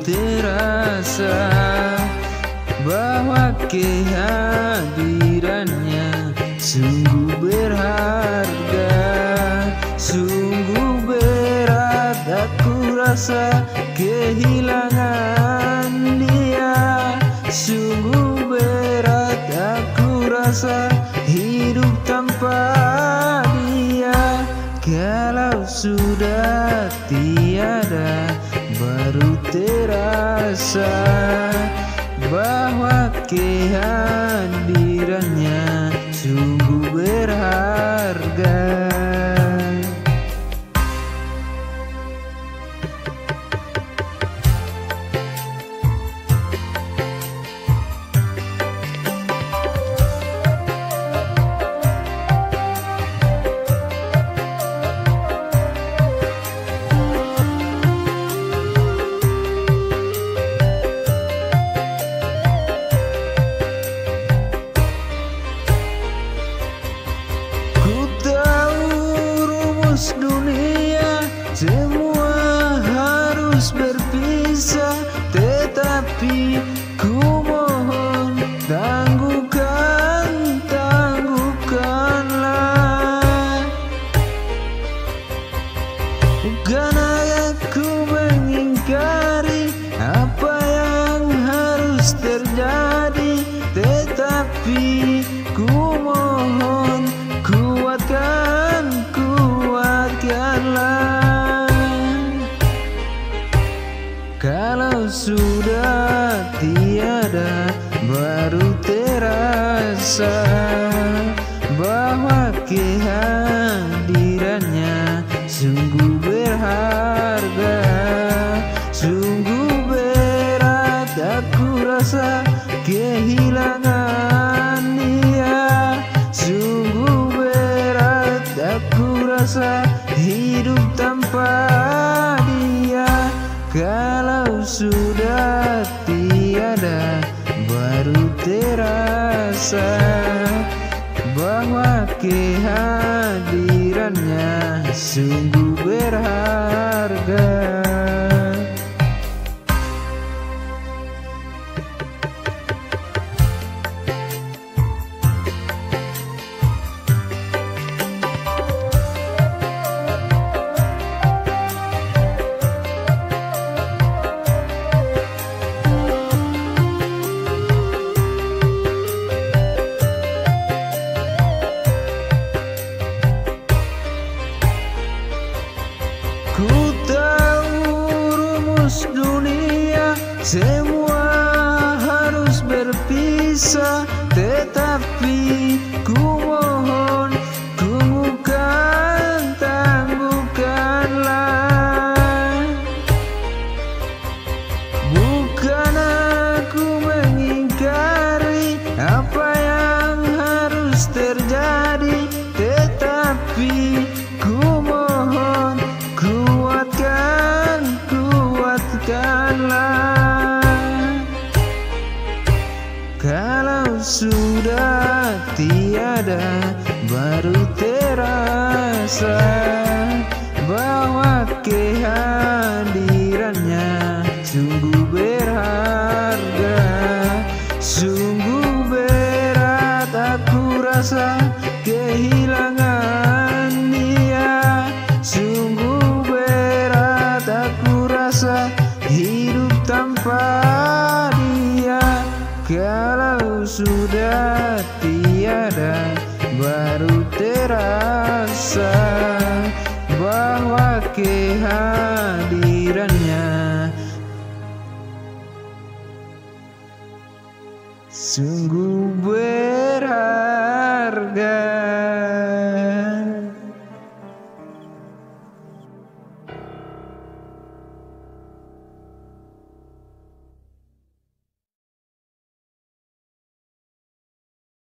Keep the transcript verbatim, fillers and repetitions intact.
terasa bahwa kehadirannya sungguh berharga. Sungguh berat aku rasa kehilangan dia. Sungguh berat aku rasa hidup tanpa dia. Kalau sudah tiada baru terasa bahwa kehadirannya sungguh berharga. Dunia semua harus berpisah, tetapi ku mohon tangguhkan, tangguhkanlah. Bukan aku mengingkari apa yang harus terjadi, tetapi ku mohon kuatkan, kalau sudah tiada baru terasa bahwa kehadirannya sungguh berharga. Sungguh berat aku rasa kehilangan dia. Sungguh berat aku rasa hidup tanpa dia. Kalau sudah tiada baru terasa bahwa kehadirannya sungguh berharga. Ku tahu rumus dunia semua harus berpisah, tetapi ku mohon tangguhkan, tangguhkanlah. Bukan aku mengingkari apa yang harus terjadi, tetapi ku mohon kuatkan, kuatkanlah. Kalau sudah tiada baru terasa bahwa kehadirannya sungguh berharga. Sungguh berat aku rasa kehilangan dia. Sungguh berat aku rasa hidup tanpa dia. Kalau sudah tiada baru terasa bahwa kehadirannya sungguh